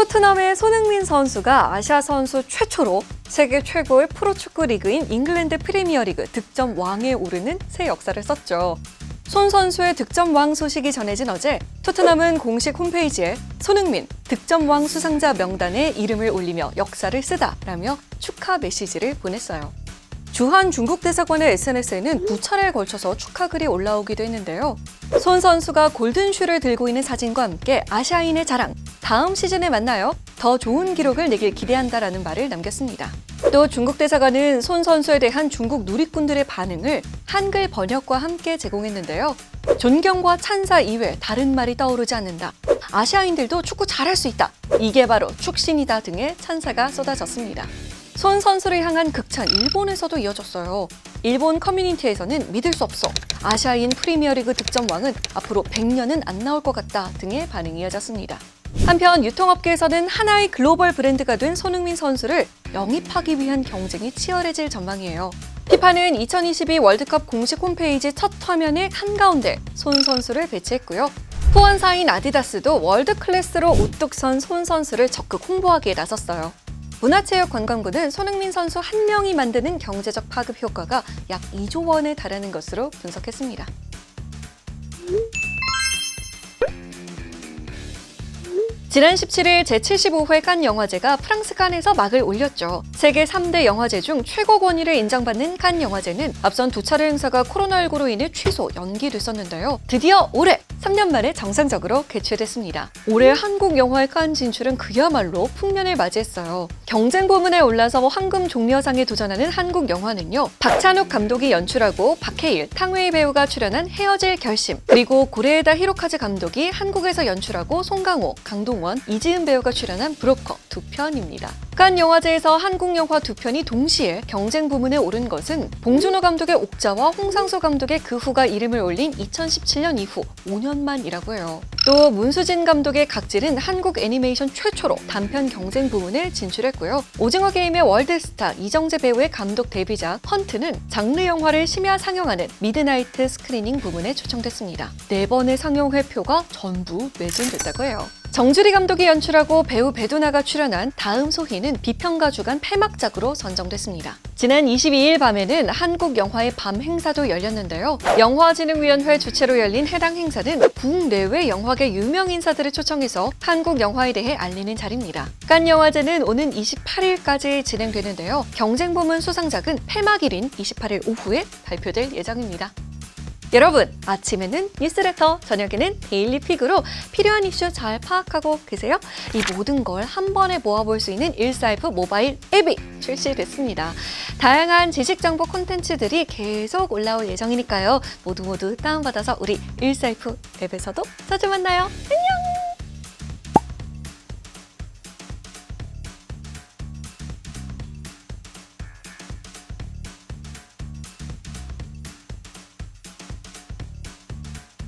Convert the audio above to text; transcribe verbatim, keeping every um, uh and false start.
토트넘의 손흥민 선수가 아시아 선수 최초로 세계 최고의 프로축구 리그인 잉글랜드 프리미어리그 득점 왕에 오르는 새 역사를 썼죠. 손 선수의 득점 왕 소식이 전해진 어제 토트넘은 공식 홈페이지에 손흥민 득점 왕 수상자 명단에 이름을 올리며 역사를 쓰다라며 축하 메시지를 보냈어요. 주한 중국 대사관의 에스엔에스에는 두 차례에 걸쳐서 축하글이 올라오기도 했는데요. 손 선수가 골든슈를 들고 있는 사진과 함께 아시아인의 자랑, 다음 시즌에 만나요. 더 좋은 기록을 내길 기대한다라는 말을 남겼습니다. 또 중국 대사관은 손 선수에 대한 중국 누리꾼들의 반응을 한글 번역과 함께 제공했는데요. 존경과 찬사 이외 다른 말이 떠오르지 않는다. 아시아인들도 축구 잘할 수 있다. 이게 바로 축신이다 등의 찬사가 쏟아졌습니다. 손 선수를 향한 극찬 일본에서도 이어졌어요. 일본 커뮤니티에서는 믿을 수 없어. 아시아인 프리미어리그 득점왕은 앞으로 백 년은 안 나올 것 같다 등의 반응이 이어졌습니다. 한편 유통업계에서는 하나의 글로벌 브랜드가 된 손흥민 선수를 영입하기 위한 경쟁이 치열해질 전망이에요. 피파는 이천이십이 월드컵 공식 홈페이지 첫 화면의 한가운데 손 선수를 배치했고요. 후원사인 아디다스도 월드 클래스로 우뚝 선 손 선수를 적극 홍보하기에 나섰어요. 문화체육관광부는 손흥민 선수 한 명이 만드는 경제적 파급 효과가 약 이조 원에 달하는 것으로 분석했습니다. 지난 십칠일 제칠십오 회 칸 영화제가 프랑스 칸에서 막을 올렸죠. 세계 삼 대 영화제 중 최고 권위를 인정받는 칸 영화제는 앞선 두 차례 행사가 코로나십구로 인해 취소, 연기됐었는데요. 드디어 올해 삼 년 만에 정상적으로 개최됐습니다. 올해 한국 영화의 칸 진출은 그야말로 풍년을 맞이했어요. 경쟁 부문에 올라서 황금 종려상에 도전하는 한국 영화는요. 박찬욱 감독이 연출하고 박해일, 탕웨이 배우가 출연한 헤어질 결심, 그리고 고레에다 히로카즈 감독이 한국에서 연출하고 송강호, 강동원, 이지은 배우가 출연한 브로커 두 편입니다. 칸 영화제에서 한국 영화 두 편이 동시에 경쟁 부문에 오른 것은 봉준호 감독의 옥자와 홍상수 감독의 그 후가 이름을 올린 이천십칠 년 이후 오 년 만이라고 해요. 또 문수진 감독의 각질은 한국 애니메이션 최초로 단편 경쟁 부문에 진출했고요. 오징어 게임의 월드스타 이정재 배우의 감독 데뷔작 헌트는 장르 영화를 심야 상영하는 미드나이트 스크리닝 부문에 초청됐습니다. 네 번의 상영 회표가 전부 매진됐다고 해요. 정주리 감독이 연출하고 배우 배두나가 출연한 다음 소희는 비평가 주간 폐막작으로 선정됐습니다. 지난 이십이일 밤에는 한국 영화의 밤 행사도 열렸는데요. 영화진흥위원회 주최로 열린 해당 행사는 국내외 영화계 유명 인사들을 초청해서 한국 영화에 대해 알리는 자리입니다. 칸 영화제는 오는 이십팔일까지 진행되는데요. 경쟁 부문 수상작은 폐막일인 이십팔일 오후에 발표될 예정입니다. 여러분, 아침에는 뉴스레터, 저녁에는 데일리픽으로 필요한 이슈 잘 파악하고 계세요? 이 모든 걸 한 번에 모아볼 수 있는 일사이프 모바일 앱이 출시됐습니다. 다양한 지식정보 콘텐츠들이 계속 올라올 예정이니까요. 모두 모두 다운받아서 우리 일사이프 앱에서도 자주 만나요. 안녕!